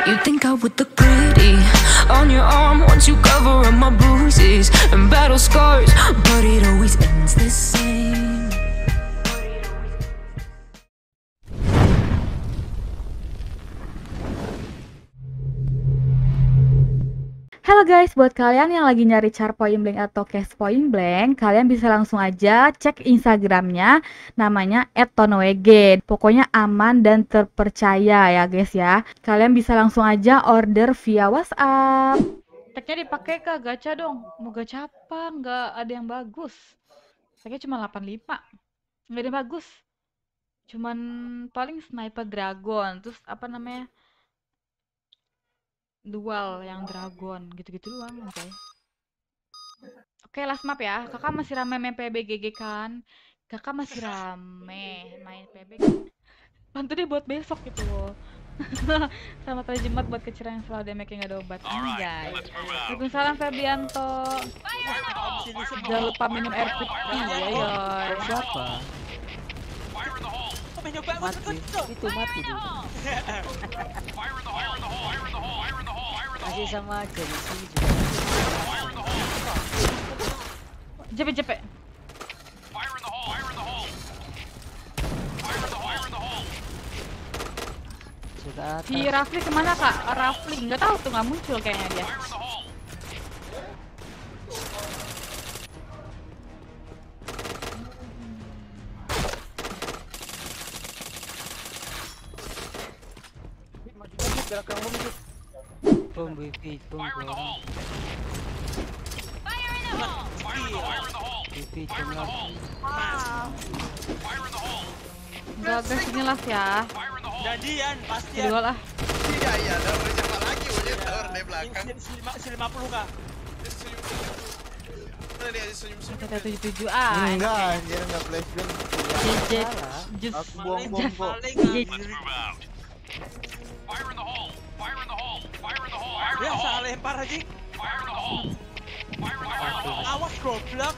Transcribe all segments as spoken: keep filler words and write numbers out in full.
You think I would look pretty on your arm once you cover up my bruises and battle scars, but it always ends the same. Halo guys, buat kalian yang lagi nyari char point blank atau cash point blank, kalian bisa langsung aja cek Instagramnya, namanya et tonowege. Pokoknya aman dan terpercaya ya guys ya. Kalian bisa langsung aja order via WhatsApp. Tagnya dipakai ke gacha dong. Mau gacha apa? Nggak ada yang bagus. Tagnya cuma delapan puluh lima. Nggak ada yang bagus. Cuman paling sniper dragon. Terus apa namanya? Dual yang dragon gitu-gitu doang okay. Oke, last map ya. Kakak masih rame main P B G G kan? Kakak masih rame main P B G. Bantu deh buat besok gitu loh. Selamat hari Jumat buat kecerahan yang selalu damage yang gak ada obat. Anjay. Waalaikumsalam Febianto. Jangan lupa minum air putih ya ya. Siapa? Mati. Itu mati tuh. Masih sama Jensi juga. Jepe jepe. Si Rafli kemana kak? Rafli nggak tahu tuh, nggak muncul kayaknya dia. Bom B P, bom bom. B P tengah. Enggak guys, ini las ya. Jadian pasti ya. Kedua lah. Iya iya, ada siapa lagi punya tower di belakang. lima puluh kak. Mana dia senyum-senyum. Kita tujuh tujuh ah. Enggak, anjir enggak flashbang. J J just Aku buang bom kok. Dia salah lempar aja. Awas goblok.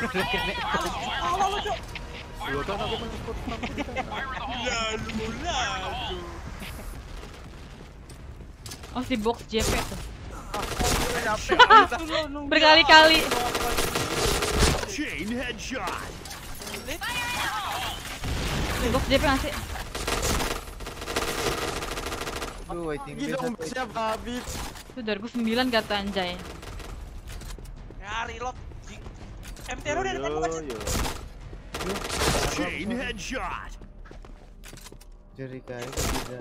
Awas cok. Dua kan aku menekut. Ya lu lah. Oh si box J P tuh. Nunggu. Berkali-kali. Chain headshot. Si box J P ngasih. Aduh, waiting Gila base. umpetnya habis. Itu dua ribu sembilan kata anjay. Ya reload. M T R dari depan bukan sih? Chain headshot. Jadi kayak tidak.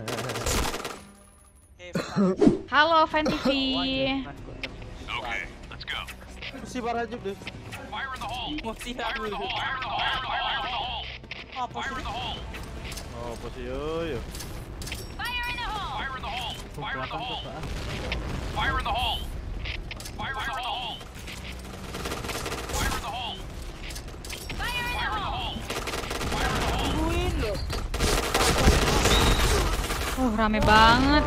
Halo Fan T V. Okay, let's go. Si Barajuk deh. Mesti dulu. Apa sih? Oh, posisi yo yo. Belakang tuh Pak. Fire in the hole. Fire in the hole. Fire in the hole. Fire in the hole. Tungguin loh. Oh rame banget.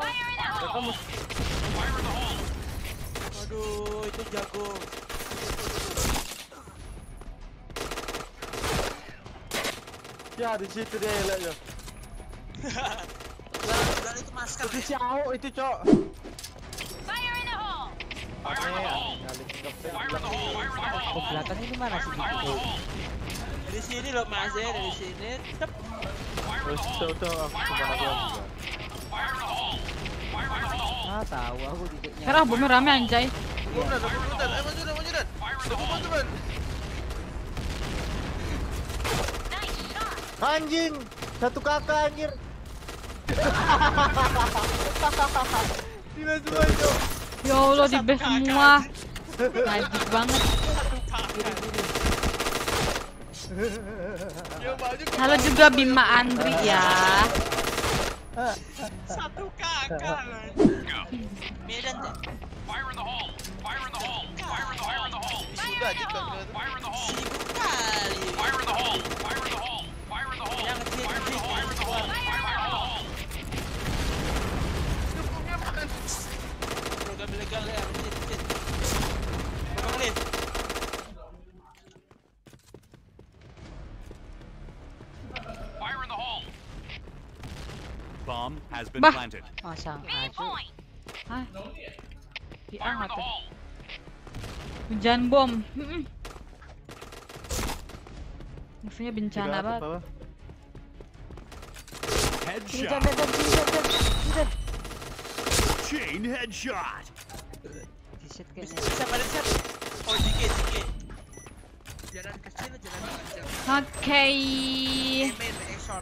Aduh, itu jago. Ya di situ dia elak yo. Dan itu masker. Itu ciao itu cok. Oh, belakang ini mana sih gitu? Dari sini loh Mas ya, dari sini. Tep. Terus udah aku kemana gua juga. Ah, tahu aku tidak nyari. Sekarang bomnya rame anjay. Bom dah, bom dah. Eh maju dah, maju dah. Bom teman. Anjing, satu kakak anjir. Gila semua cok. Ya Allah di base semua. Najis banget. Yo maju. Halo juga Bima Andri ya. Satu kakak lah. Medan deh. Fire in the hole. Fire in the hole. Fire in the hole. Fire in the hole. Sudah aja kan. Fire in the hole. Sibuk kali. Fire in the hole. Fire in the hole. Fire in the hole. Yang kecil Fire in the hole. kecil. Fire in the hole. Fire in the hole. Program ilegal ya, kecil kecil. Program Fire in the hole. Bomb has been Bah. planted. Masa maju. Hah? Di A Fire in nggak the tuh? hole. Hujan bom. Mm-mm. Musuhnya bencana Tiga atas banget. bawah. Headshot. Chain headshot. Di-set kayaknya. Bisa pada set. Oh, dikit, dikit. Jalan kecil, jalan panjang. Oke. Main, main, main, short.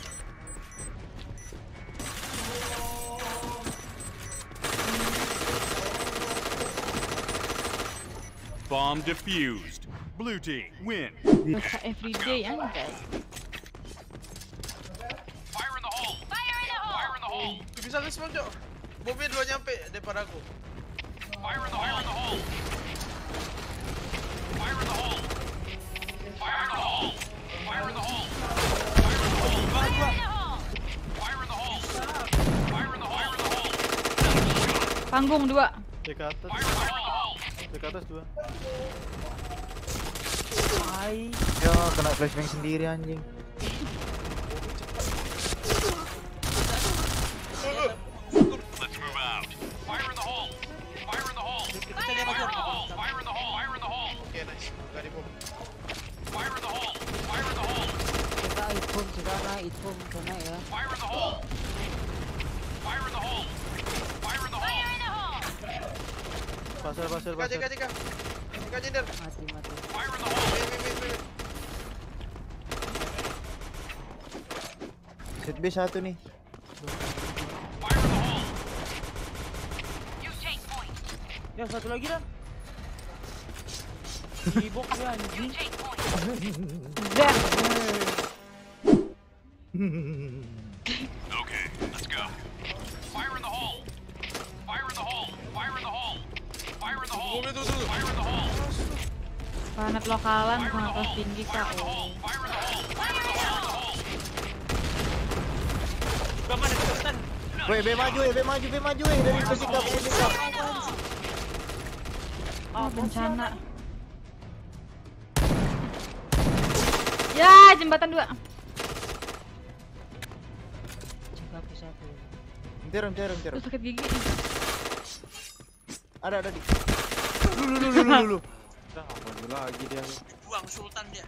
Bomb defused. Blue team win. Baca everyday anjay. Fire in the hole. Fire in the hole. Fire in the hole. Bisa lu smoke, Cok. Bomnya dua nyampe daripada aku. Fire in the hole. Fire in the hole. Fire in the hole. Fire in the hole. Fire in the hole. Fire in the hole. Fire in the hole. Fire in the hole. Panggung dua. Cek ke atas. Fire in the hole. Cek ke atas dua. Hai. Ya, kena flashbang sendiri anjing. Let's move out. Fire in the hole. Fire in the hole. Kita dia masuk. Fire in the hole. Fire in the hole. Oke, nice. Buka di bom. Fire in the hole. Fire in the hole. Kita iPhone sekarang iPhone kena ya. Fire in the hole. Fire in the hole. Fire in the hole. Pasar, pasar, Jika, pasar. jika, jika. Jika nyender. Mati mati. Fire in the hole. Wait, wait, wait, wait. Set B satu nih. Fire in the hole. Ya satu lagi dah. Ibok ya anjing. Zem. Okay, let's go. Fire in the hole. Fire in the hole. Fire in the hole. Fire in the hole. Bomnya tuh, tuh, tuh. Fire in the hole. Planet lokalan bukan atas tinggi kak. Fire in the hole. Fire in the hole. Fire in the hole. Gak mana cepetan. Weh, B maju, eh, B maju, B maju, eh, dari posisi kap, posisi kap. Oh bencana. Ya jembatan dua. Coba aku satu. Terum, terum, terum. Tuh sakit gigi. Ada, ada di. Lu, lu, lu, lu, lu, lu. Udah, maju lagi dia. Buang Sultan dia.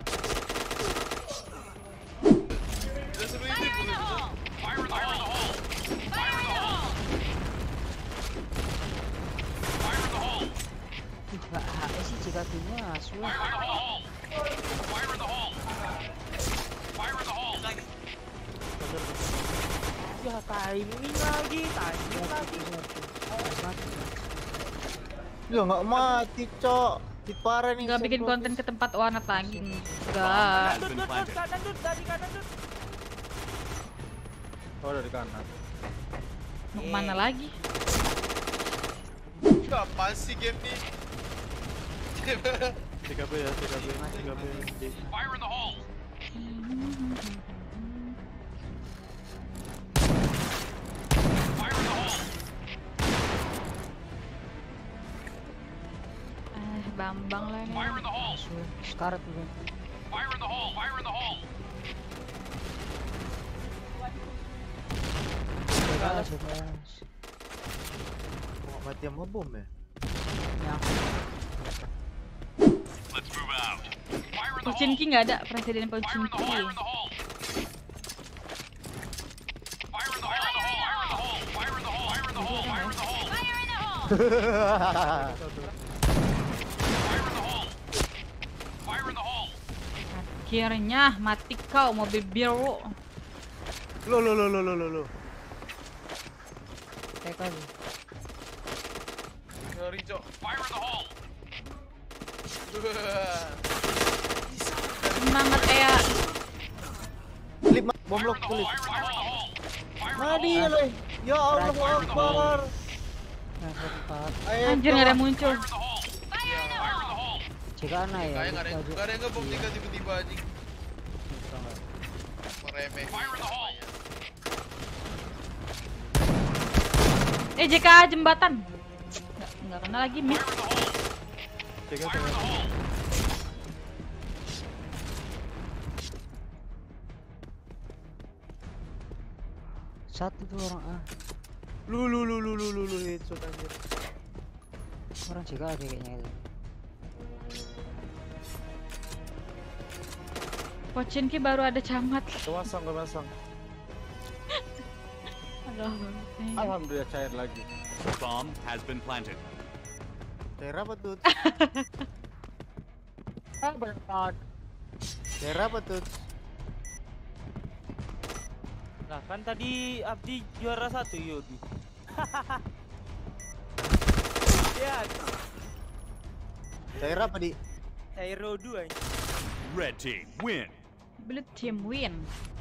Udah seru ini, bro. Fire in the hole. Fire in the hole. Fire in the hole. Enggak H S sih jika punya asu. Fire in the hole. Fire in the hole. Fire in the hole. Lagi. Ya timing lagi, timing lagi. Mati. Lu nggak mati, Cok. Di parah nih. Nggak bikin konten ke tempat warna lagi. Enggak. Has been planted. Kanan dud, dari kanan dud. Oh, dari kanan. Mau kemana lagi? Apaan sih game nih? tiga B ya, tiga B, tiga B. Fire in the hole. Fire in the hole. Eh, Bambang lah nih. Fire in the hole. Sekarat tuh. Fire in the hole. Fire in the hole. Coba coba. Kok mati sama bom ya? Yang Let's move out. Fire in the hole. Pochinki nggak ada presiden Fire in the Pochinki. hole. Fire in the hole. Fire in the hole. Fire in the hole. Fire in the hole. Fire in the hole. Fire in the hole. Fire in the hole. Fire in the hole. Akhirnya mati kau mobil biru. Lo, lo, lo, lo, lo, lo, lo. T K sih. Sorry, Cok. Fire in the hole. Semangat ya. Klip, Ma- bom lock, Fire in klip. the hole. Fire in the hole. Madi, le. Ya Allah, Akbar. Yang keempat. Ayo, Anjir Cok. nggak ada yang muncul. Fire in the hole. Jika aneh ya. Kayak nggak ada, maju. nggak ada yang ngebom tinggal tiba-tiba anjing. Meremeh. Fire in the hole. Eh J K jembatan. Nggak nggak kena lagi miss. Tiga, tiga. Satu tuh orang A. Lu lu lu lu lu lu lu headshot anjir. Orang C K A kayaknya itu. Pochinki baru ada camat. Kemasang kemasang. Aduh, Alhamdulillah cair lagi. Bomb has been planted. Cair apa tuh? Ah, banyak. Cair apa tuh? Lah kan tadi Abdi juara satu Yodi. Lihat, Cair apa di? Aero dua. Red team win. Blue team win.